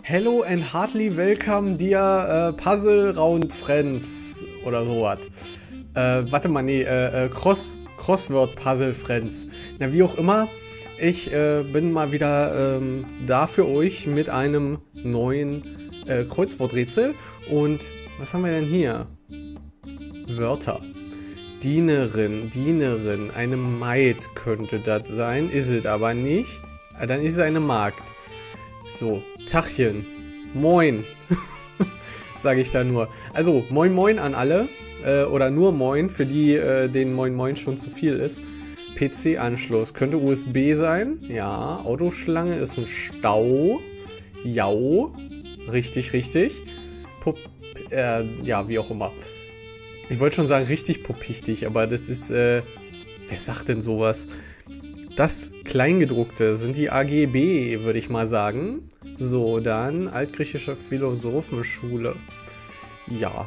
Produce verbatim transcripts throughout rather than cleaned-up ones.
Hello and heartily welcome, dear äh, Puzzle Round Friends oder sowas. Äh, warte mal, nee, äh, äh, Cross, Crossword Puzzle Friends. Na, wie auch immer, ich äh, bin mal wieder ähm, da für euch mit einem neuen äh, Kreuzworträtsel. Und was haben wir denn hier? Wörter. Dienerin, Dienerin, eine Maid könnte das sein, ist es aber nicht. Dann ist es eine Magd. So, Tachchen, moin, sage ich da nur. Also, moin moin an alle, äh, oder nur moin, für die, äh, denen moin moin schon zu viel ist. P C-Anschluss, könnte U S B sein, ja. Autoschlange ist ein Stau, jau, richtig, richtig. Pup, äh, ja, wie auch immer. Ich wollte schon sagen, richtig puppichtig, aber das ist, äh, wer sagt denn sowas? Das Kleingedruckte sind die A G B, würde ich mal sagen. So, dann altgriechische Philosophenschule. Ja.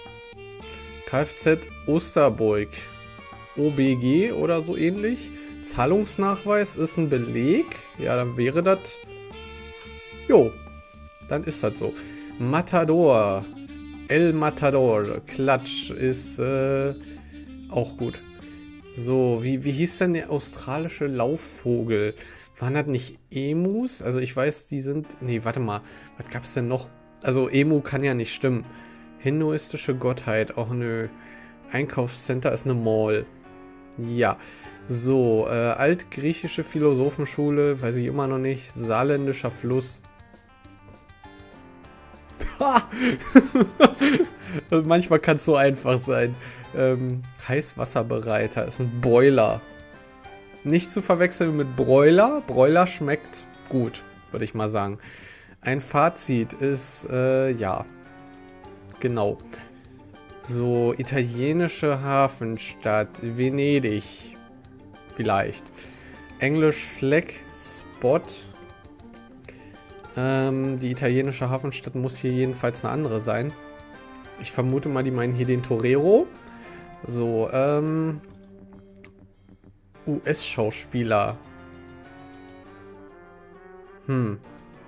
Kfz Osterburg. O B G oder so ähnlich. Zahlungsnachweis ist ein Beleg. Ja, dann wäre das... Jo, dann ist das so. Matador. El Matador. Klatsch ist äh, auch gut. So, wie, wie hieß denn der australische Laufvogel? Waren das nicht Emus? Also ich weiß, die sind... Nee, warte mal. Was gab's denn noch? Also Emu kann ja nicht stimmen. Hinduistische Gottheit. Auch eine Einkaufscenter ist eine Mall. Ja. So, äh, altgriechische Philosophenschule. Weiß ich immer noch nicht. Saarländischer Fluss. Manchmal kann es so einfach sein. Ähm, Heißwasserbereiter ist ein Boiler. Nicht zu verwechseln mit Broiler. Broiler schmeckt gut, würde ich mal sagen. Ein Fazit ist, äh, ja. Genau. So, italienische Hafenstadt. Venedig. Vielleicht. Englisch Fleck. Spot. Ähm, die italienische Hafenstadt muss hier jedenfalls eine andere sein. Ich vermute mal, die meinen hier den Torero. So, ähm... U S-Schauspieler. Hm.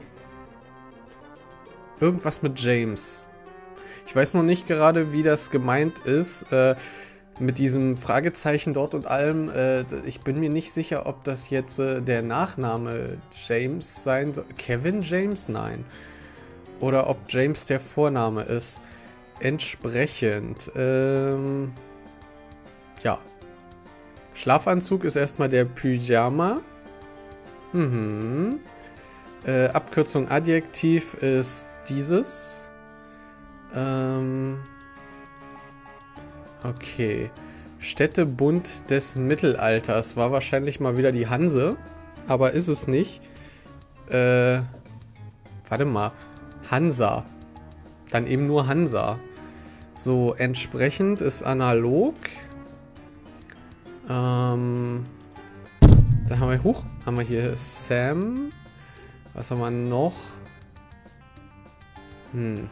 Irgendwas mit James. Ich weiß noch nicht gerade, wie das gemeint ist. Äh, mit diesem Fragezeichen dort und allem. Äh, ich bin mir nicht sicher, ob das jetzt äh, der Nachname James sein soll. Kevin James? Nein. Oder ob James der Vorname ist. Entsprechend. Ähm, ja. Schlafanzug ist erstmal der Pyjama. Mhm. Äh, Abkürzung Adjektiv ist dieses. Ähm, okay. Städtebund des Mittelalters war wahrscheinlich mal wieder die Hanse. Aber ist es nicht. Äh, warte mal. Hansa. Dann eben nur Hansa. So, entsprechend ist analog. Ähm, da haben wir, hoch, haben wir hier Sam. Was haben wir noch? Hm.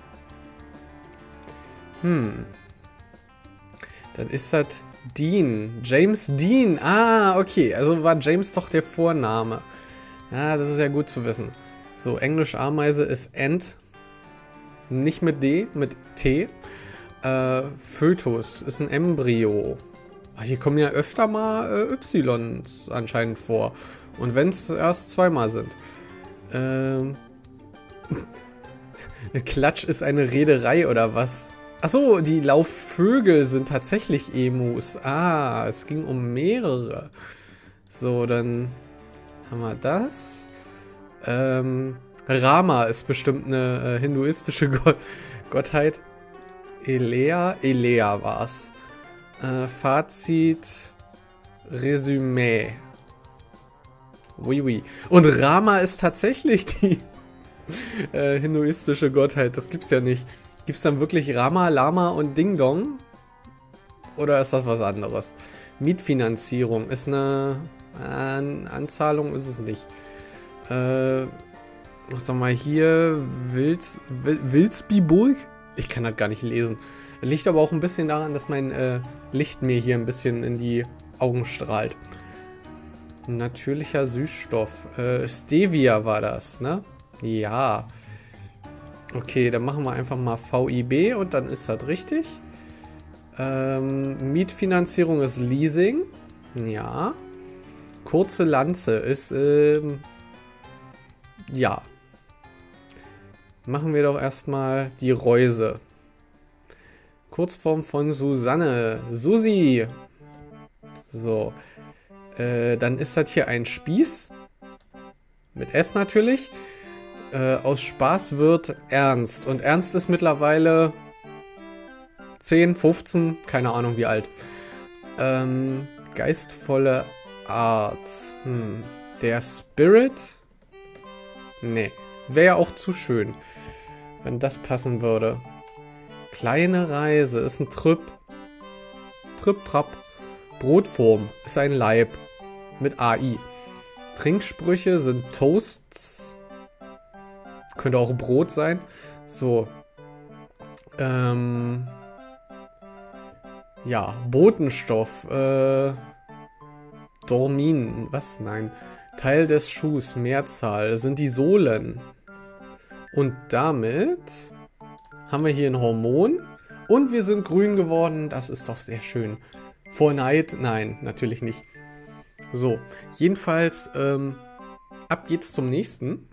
Hm. Dann ist das Dean. James Dean. Ah, okay. Also war James doch der Vorname. Ja, das ist ja gut zu wissen. So, Englisch Ameise ist Ant. Nicht mit D, mit T. Äh, Fötus ist ein Embryo. Hier kommen ja öfter mal äh, Ys anscheinend vor. Und wenn es erst zweimal sind. Ähm. Klatsch ist eine Reederei oder was? Achso, die Laufvögel sind tatsächlich Emus. Ah, es ging um mehrere. So, dann haben wir das. Ähm, Rama ist bestimmt eine äh, hinduistische Gott Gottheit. Elea, Elea war's. Äh, Fazit, Resümee. Oui, oui. Und Rama ist tatsächlich die äh, hinduistische Gottheit. Das gibt's ja nicht. Gibt's dann wirklich Rama, Lama und Ding Dong? Oder ist das was anderes? Mietfinanzierung ist eine äh, Anzahlung, ist es nicht. Äh, was sagen wir hier? Wils, Wil, Wilsbiburg? Ich kann das gar nicht lesen. Liegt aber auch ein bisschen daran, dass mein äh, Licht mir hier ein bisschen in die Augen strahlt. Natürlicher Süßstoff. Äh, Stevia war das, ne? Ja. Okay, dann machen wir einfach mal V I B und dann ist das richtig. Ähm, Mietfinanzierung ist Leasing. Ja. Kurze Lanze ist, ähm, ja. Machen wir doch erstmal die Reuse. Kurzform von Susanne. Susi. So. Äh, dann ist das hier ein Spieß. Mit S natürlich. Äh, aus Spaß wird Ernst. Und Ernst ist mittlerweile zehn, fünfzehn, keine Ahnung wie alt. Ähm, geistvolle Art. Hm. Der Spirit? Nee. Wäre ja auch zu schön, wenn das passen würde. Kleine Reise ist ein Trip. Trip, Trap. Brotform ist ein Leib. Mit A I. Trinksprüche sind Toasts. Könnte auch Brot sein. So. Ähm. Ja, Botenstoff. Äh. Dormin. Was? Nein. Teil des Schuhs. Mehrzahl. Sind die Sohlen. Und damit haben wir hier ein Hormon. Und wir sind grün geworden. Das ist doch sehr schön. Vor Neid? Nein, natürlich nicht. So, jedenfalls, ähm, ab geht's zum nächsten.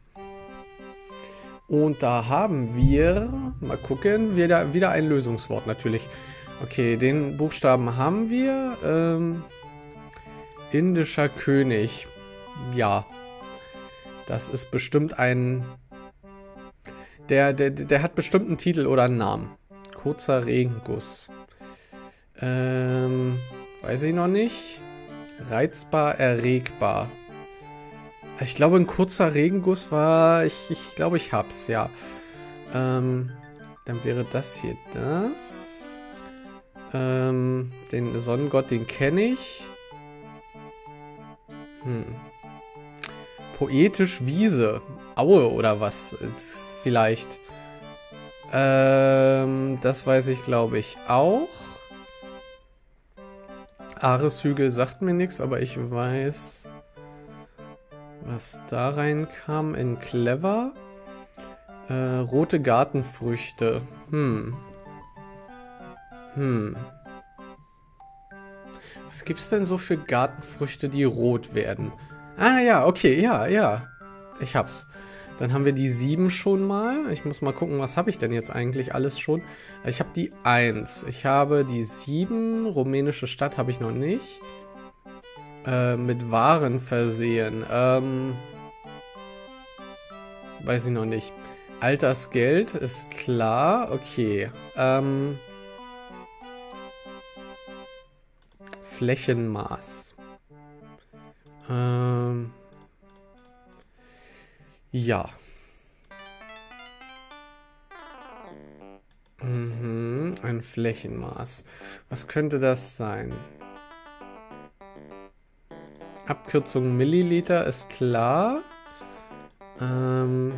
Und da haben wir, mal gucken, wieder, wieder ein Lösungswort natürlich. Okay, den Buchstaben haben wir. Ähm, indischer König. Ja, das ist bestimmt ein... Der, der, der hat bestimmt einen Titel oder einen Namen. Kurzer Regenguss. Ähm, weiß ich noch nicht. Reizbar, erregbar. Ich glaube, ein kurzer Regenguss war... Ich, ich glaube, ich hab's, ja. Ähm, dann wäre das hier das. Ähm, den Sonnengott, den kenne ich. Hm. Poetisch Wiese. Aue oder was? Vielleicht. Ähm, das weiß ich, glaube ich, auch. Aareshügel sagt mir nichts, aber ich weiß, was da reinkam in Clever. Äh, rote Gartenfrüchte. Hm. Hm. Was gibt's denn so für Gartenfrüchte, die rot werden? Ah ja, okay, ja, ja. Ich hab's. Dann haben wir die sieben schon mal. Ich muss mal gucken, was habe ich denn jetzt eigentlich alles schon? Ich habe die eins. Ich habe die sieben. Rumänische Stadt habe ich noch nicht. Äh, mit Waren versehen. Ähm, weiß ich noch nicht. Altersgeld ist klar. Okay. Ähm, Flächenmaß. Ähm, ja. Mhm, ein Flächenmaß. Was könnte das sein? Abkürzung Milliliter ist klar. Ähm,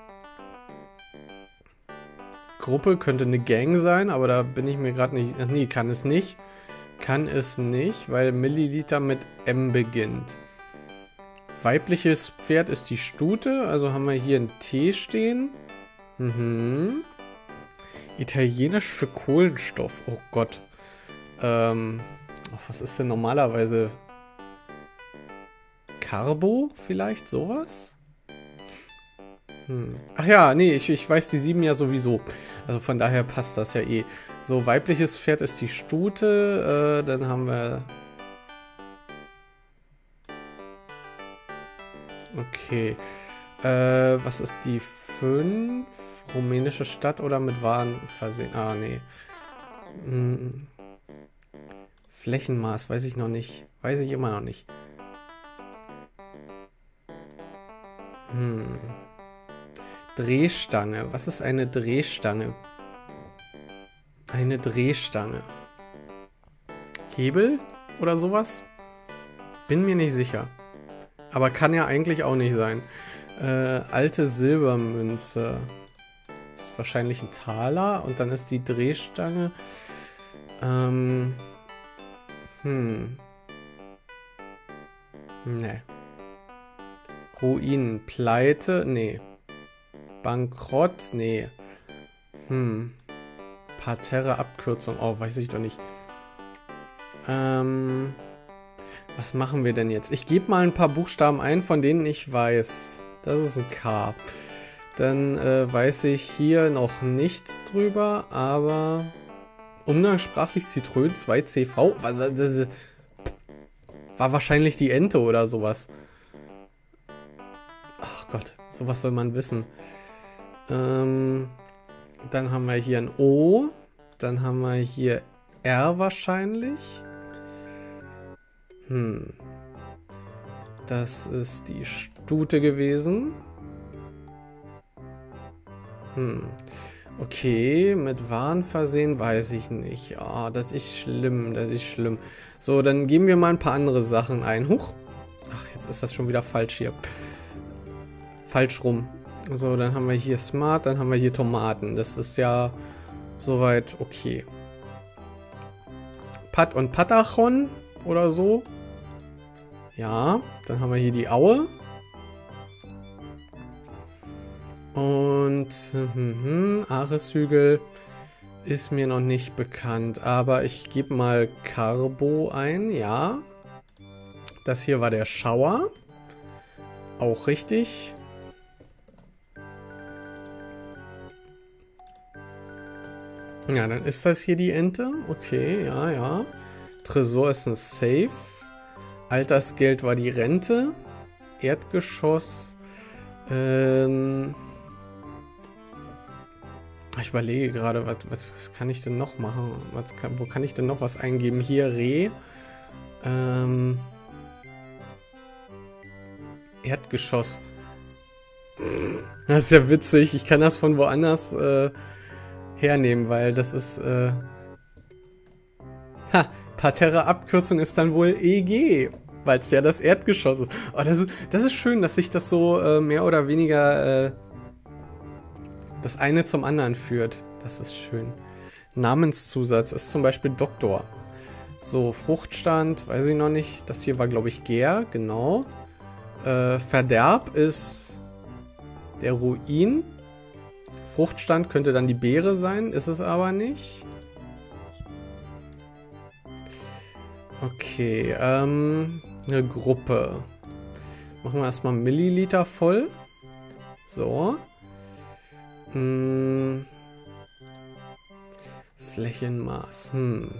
Gruppe könnte eine Gang sein, aber da bin ich mir gerade nicht... Nee, kann es nicht. Kann es nicht, weil Milliliter mit M beginnt. Weibliches Pferd ist die Stute, also haben wir hier ein T stehen. Mhm. Italienisch für Kohlenstoff. Oh Gott. Ähm, was ist denn normalerweise? Carbo vielleicht? Sowas? Hm. Ach ja, nee, ich, ich weiß die sieben ja sowieso. Also von daher passt das ja eh. So, weibliches Pferd ist die Stute. Äh, dann haben wir... Okay. Äh, was ist die fünf? Rumänische Stadt oder mit Waren versehen? Ah, nee. Hm. Flächenmaß, weiß ich noch nicht. Weiß ich immer noch nicht. Hm. Drehstange. Was ist eine Drehstange? Eine Drehstange. Hebel oder sowas? Bin mir nicht sicher. Aber kann ja eigentlich auch nicht sein. Äh, alte Silbermünze. Ist wahrscheinlich ein Taler. Und dann ist die Drehstange. Ähm. Hm. Ne. Ruinen. Pleite? Nee. Bankrott? Nee. Hm. Parterre-Abkürzung. Oh, weiß ich doch nicht. Ähm. Was machen wir denn jetzt? Ich gebe mal ein paar Buchstaben ein, von denen ich weiß. Das ist ein K. Dann äh, weiß ich hier noch nichts drüber, aber umgangssprachlich Zitrön zwei C V. Das war wahrscheinlich die Ente oder sowas. Ach Gott, sowas soll man wissen. Ähm, dann haben wir hier ein O. Dann haben wir hier R wahrscheinlich. Hm. Das ist die Stute gewesen. Hm. Okay, mit Waren versehen weiß ich nicht. Ah, oh, das ist schlimm, das ist schlimm. So, dann geben wir mal ein paar andere Sachen ein. Huch. Ach, jetzt ist das schon wieder falsch hier. Falsch rum. So, dann haben wir hier Smart, dann haben wir hier Tomaten. Das ist ja soweit okay. Pat und Patachon oder so. Ja, dann haben wir hier die Aue. Und hm, hm, Ares-Hügel ist mir noch nicht bekannt, aber ich gebe mal Carbo ein, ja. Das hier war der Schauer. Auch richtig. Ja, dann ist das hier die Ente. Okay, ja, ja. Tresor ist ein Safe. Altersgeld war die Rente. Erdgeschoss. Ähm... Ich überlege gerade, was, was, was kann ich denn noch machen? Was kann, wo kann ich denn noch was eingeben? Hier, Reh. Ähm, Erdgeschoss. Das ist ja witzig. Ich kann das von woanders äh, hernehmen, weil das ist... Äh, ha, Parterre-Abkürzung ist dann wohl E G, weil es ja das Erdgeschoss ist. Oh, das ist. Das ist schön, dass sich das so äh, mehr oder weniger... Äh, das eine zum anderen führt. Das ist schön. Namenszusatz ist zum Beispiel Doktor. So, Fruchtstand, weiß ich noch nicht. Das hier war, glaube ich, Gär, genau. Äh, Verderb ist der Ruin. Fruchtstand könnte dann die Beere sein, ist es aber nicht. Okay, ähm, eine Gruppe. Machen wir erstmal Milliliter voll. So. Hm. Flächenmaß. Hm.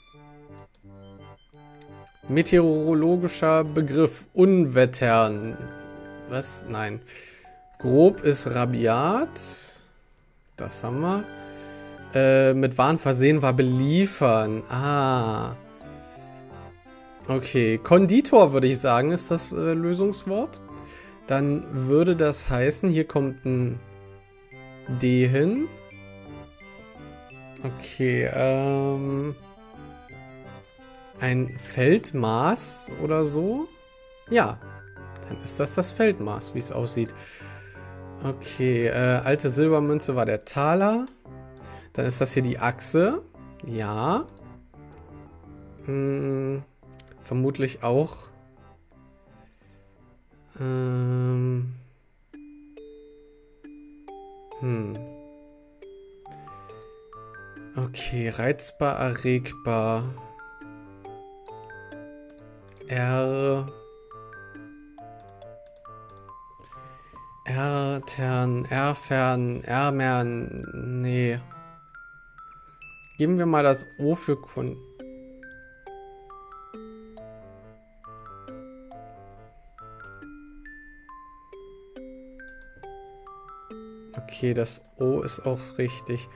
Meteorologischer Begriff. Unwettern. Was? Nein. Grob ist rabiat. Das haben wir. Äh, mit Waren versehen war beliefern. Ah. Okay. Konditor würde ich sagen, ist das äh, Lösungswort. Dann würde das heißen, hier kommt ein D hin. Okay, ähm... ein Feldmaß oder so? Ja, dann ist das das Feldmaß, wie es aussieht. Okay, äh, alte Silbermünze war der Taler. Dann ist das hier die Achse. Ja. Hm, vermutlich auch. Ähm... Hm. Okay, reizbar, erregbar. R. R-Tern, R-Fern, R-Mern. Nee. Geben wir mal das O für Kunden. Okay, das O ist auch richtig.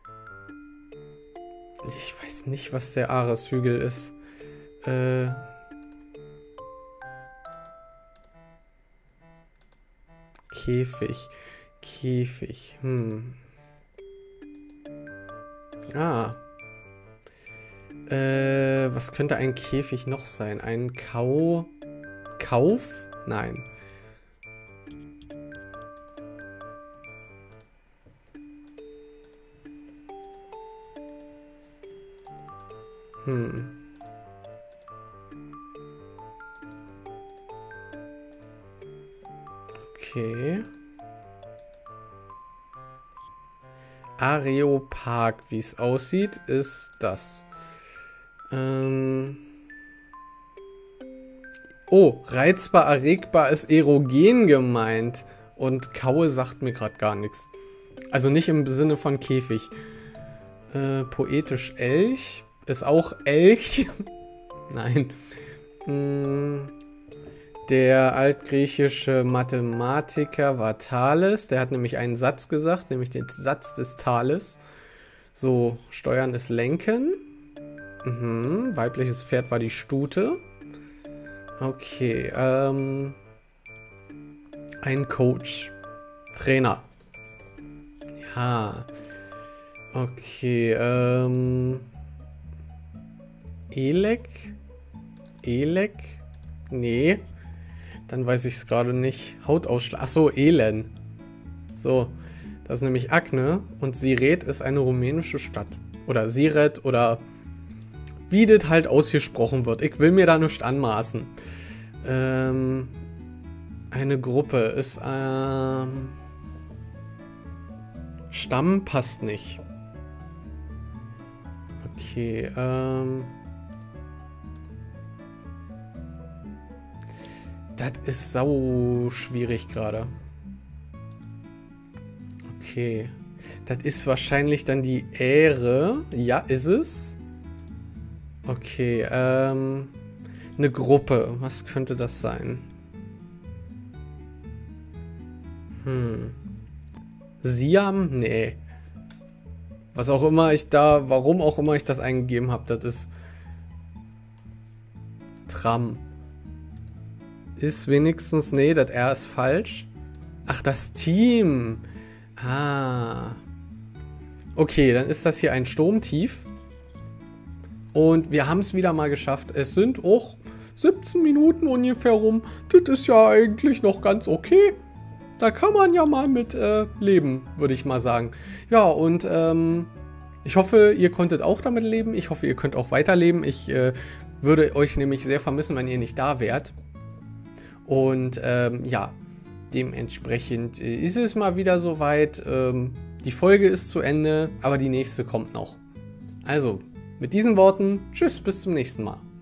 Ich weiß nicht, was der Ares-Hügel ist. Äh... Käfig. Käfig. Hm. Ah. Äh, was könnte ein Käfig noch sein? Ein Kau... Kauf? Nein. Hm. Okay. Areopark, wie es aussieht, ist das. Ähm oh, reizbar, erregbar ist erogen gemeint. Und Kaue sagt mir gerade gar nichts. Also nicht im Sinne von Käfig. Äh, poetisch Elch ist auch Elch. Nein. Hm. Der altgriechische Mathematiker war Thales. Der hat nämlich einen Satz gesagt, nämlich den Satz des Thales. So, Steuern ist Lenken. Mhm. Weibliches Pferd war die Stute. Okay, ähm... ein Coach. Trainer. Ja. Okay, ähm... Elek? Elek? Nee. Dann weiß ich es gerade nicht. Hautausschlag. Achso, Elen. So. Das ist nämlich Akne. Und Siret ist eine rumänische Stadt. Oder Siret oder wie das halt ausgesprochen wird. Ich will mir da nicht anmaßen. Ähm, eine Gruppe ist ähm, Stamm passt nicht. Okay, ähm das ist sau schwierig gerade. Okay. Das ist wahrscheinlich dann die Ähre. Ja, ist es? Okay, ähm... eine Gruppe. Was könnte das sein? Hm. Siam? Nee. Was auch immer ich da... Warum auch immer ich das eingegeben habe, das ist... Tram. Ist wenigstens... Nee, das R ist falsch. Ach, das Team. Ah. Okay, dann ist das hier ein Sturmtief. Und wir haben es wieder mal geschafft. Es sind auch siebzehn Minuten ungefähr rum. Das ist ja eigentlich noch ganz okay. Da kann man ja mal mit äh, leben, würde ich mal sagen. Ja, und ähm, ich hoffe, ihr konntet auch damit leben. Ich hoffe, ihr könnt auch weiterleben. Ich äh, würde euch nämlich sehr vermissen, wenn ihr nicht da wärt. Und ähm, ja, dementsprechend äh, ist es mal wieder soweit. Ähm, die Folge ist zu Ende, aber die nächste kommt noch. Also, mit diesen Worten, tschüss, bis zum nächsten Mal.